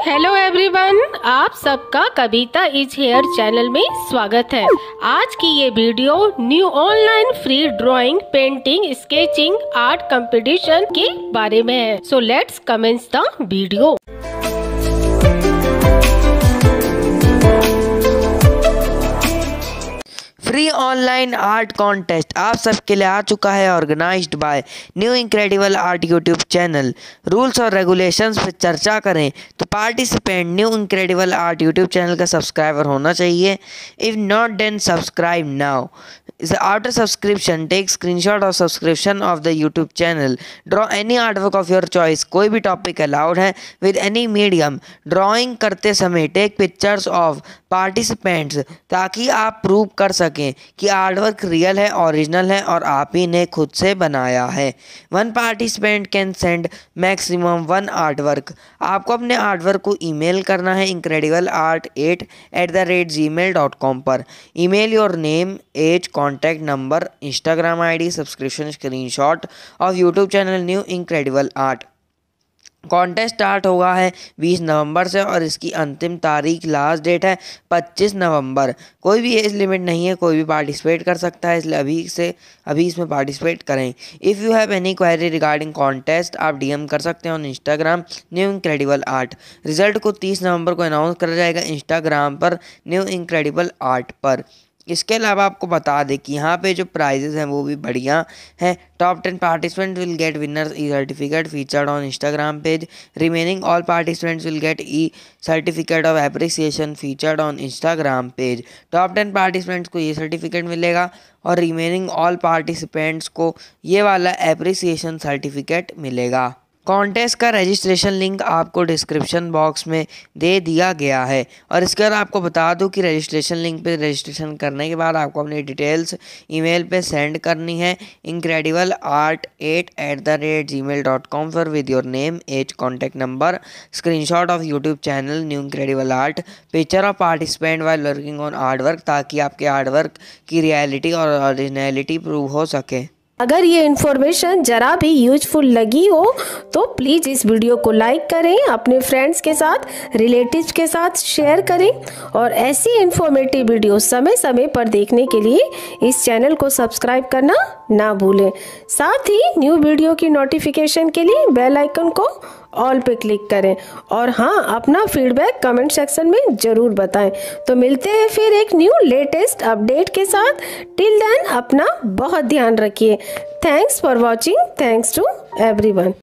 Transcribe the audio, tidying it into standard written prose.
Hello everyone, आप सबका कविता is here channel में स्वागत है। आज की ये video new online free drawing, painting, sketching, art competition के बारे में है। So let's commence the video. Free online art contest आप सबके लिए आ चुका है, organised by New Incredible Art YouTube channel. Rules और रेगुलेशंस पर चर्चा करें तो participant New Incredible Art YouTube channel का सब्सक्राइबर होना चाहिए। If not then subscribe now. After subscription, take screenshot of subscription of the YouTube channel. Draw any artwork of your choice. कोई भी टॉपिक अलाउड है with any medium. ड्राइंग करते समय take pictures of participants ताकि आप prove कर सकें कि आर्टवर्क रियल है, ओरिजिनल है और आप ही ने खुद से बनाया है। One participant can send maximum one artwork. आपको अपने आर्टवर्क को ईमेल करना है incredible8@gmail.com पर। Email your name, age, contact number, Instagram ID, subscription screenshot of YouTube channel New Incredible Art. Contest start होगा है 20 नवंबर से और इसकी अंतिम तारीख, लास्ट डेट है 25 नवंबर। कोई भी एज लिमिट नहीं है, कोई भी पार्टिसिपेट कर सकता है, इसलिए अभी इसमें पार्टिसिपेट करें। If you have any query regarding contest आप डीएम कर सकते हैं on Instagram New Incredible Art. Result को 30 नवंबर को अनाउंस करा जाएगा इंस्टाग्राम पर न्यू इनक्रेडिबल आर्ट पर। इसके अलावा आपको बता दें कि यहाँ पे जो प्राइजेस हैं वो भी बढ़िया हैं। Top 10 participant will get winners e certificate featured on Instagram page. Remaining all participants will get e certificate of appreciation featured on Instagram page. Top 10 participants को ये सर्टिफिकेट मिलेगा और रिमेनिंग ऑल पार्टिसिपेंट्स को ये वाला एप्रिसिएशन सर्टिफिकेट मिलेगा। Contest का registration link आपको डिस्क्रिप्शन बॉक्स में दे दिया गया है। और इसके बाद आपको बता दूं कि रजिस्ट्रेशन लिंक पे रजिस्ट्रेशन करने के बाद आपको अपनी डिटेल्स ईमेल पे सेंड करनी है incredible8@gmail.com पर with your name, age, contact number, screenshot of YouTube channel New Incredible Art, picture of participant while working on artwork, ताकि आपके आर्टवर्क की रियलिटी और ओरिजिनलिटी प्रूव हो सके। अगर ये इन्फॉर्मेशन ज़रा भी यूजफुल लगी हो तो प्लीज़ इस वीडियो को लाइक करें, अपने फ्रेंड्स के साथ, रिलेटिव्स के साथ शेयर करें और ऐसी इन्फॉर्मेटिव वीडियो समय समय पर देखने के लिए इस चैनल को सब्सक्राइब करना ना भूलें। साथ ही न्यू वीडियो की नोटिफिकेशन के लिए बेल आइकन को ऑल पे क्लिक करें और हाँ, अपना फीडबैक कमेंट सेक्शन में ज़रूर बताएं। तो मिलते हैं फिर एक न्यू लेटेस्ट अपडेट के साथ। टिल देन अपना बहुत ध्यान रखिए। Thanks for watching. Thanks to everyone.